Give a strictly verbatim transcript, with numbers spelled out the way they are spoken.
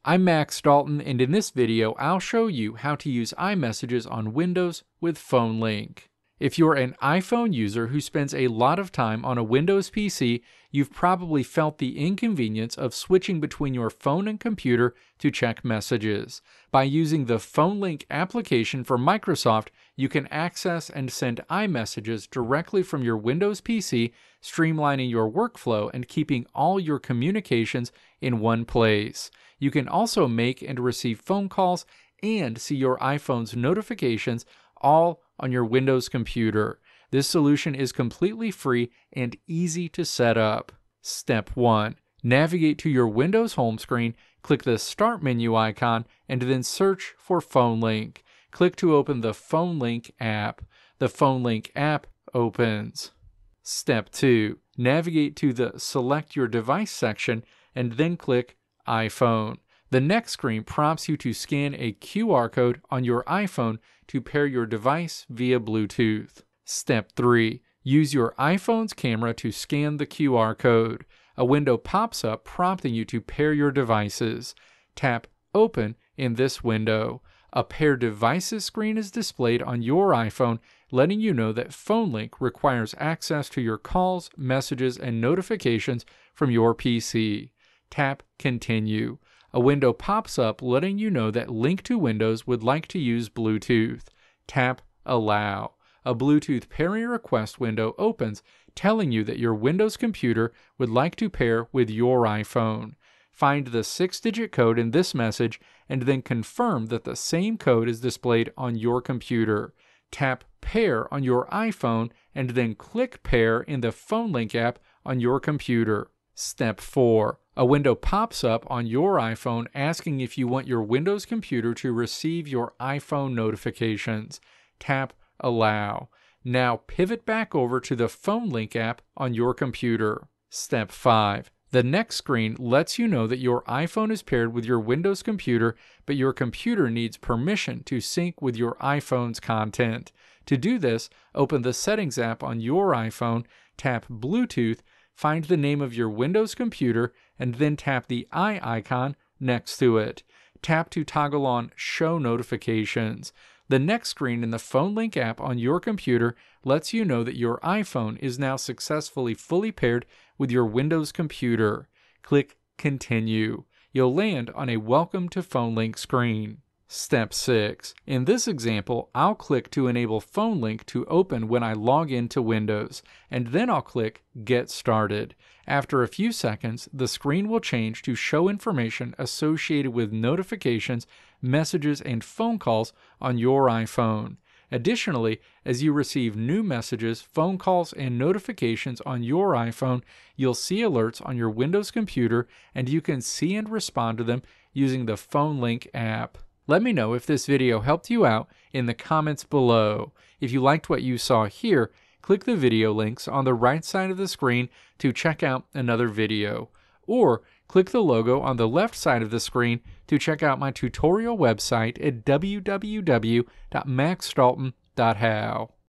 I'm Max Dalton, and in this video I'll show you how to use iMessages on Windows with PhoneLink. If you're an iPhone user who spends a lot of time on a Windows P C, you've probably felt the inconvenience of switching between your phone and computer to check messages. By using the PhoneLink application from Microsoft, you can access and send iMessages directly from your Windows P C, streamlining your workflow and keeping all your communications in one place. You can also make and receive phone calls and see your iPhone's notifications all on your Windows computer. This solution is completely free and easy to set up. Step one. Navigate to your Windows home screen, click the Start menu icon, and then search for PhoneLink. Click to open the PhoneLink app. The PhoneLink app opens. Step two. Navigate to the Select Your Device section and then click iPhone. The next screen prompts you to scan a Q R code on your iPhone to pair your device via Bluetooth. Step three. Use your iPhone's camera to scan the Q R code. A window pops up prompting you to pair your devices. Tap Open in this window. A Pair Devices screen is displayed on your iPhone, letting you know that PhoneLink requires access to your calls, messages, and notifications from your P C. Tap Continue. A window pops up letting you know that Link to Windows would like to use Bluetooth. Tap Allow. A Bluetooth pairing request window opens, telling you that your Windows computer would like to pair with your iPhone. Find the six-digit code in this message and then confirm that the same code is displayed on your computer. Tap Pair on your iPhone and then click Pair in the PhoneLink app on your computer. Step four. A window pops up on your iPhone asking if you want your Windows computer to receive your iPhone notifications. Tap Allow. Now pivot back over to the PhoneLink app on your computer. Step five. The next screen lets you know that your iPhone is paired with your Windows computer, but your computer needs permission to sync with your iPhone's content. To do this, open the Settings app on your iPhone, tap Bluetooth, find the name of your Windows computer, and then tap the eye icon next to it. Tap to toggle on Show Notifications. The next screen in the PhoneLink app on your computer lets you know that your iPhone is now successfully fully paired with your Windows computer. Click Continue. You'll land on a Welcome to PhoneLink screen. Step six. In this example, I'll click to enable PhoneLink to open when I log into Windows, and then I'll click Get Started. After a few seconds, the screen will change to show information associated with notifications, messages, and phone calls on your iPhone. Additionally, as you receive new messages, phone calls, and notifications on your iPhone, you'll see alerts on your Windows computer, and you can see and respond to them using the PhoneLink app. Let me know if this video helped you out in the comments below. If you liked what you saw here, click the video links on the right side of the screen to check out another video. Or click the logo on the left side of the screen to check out my tutorial website at w w w dot max dalton dot how.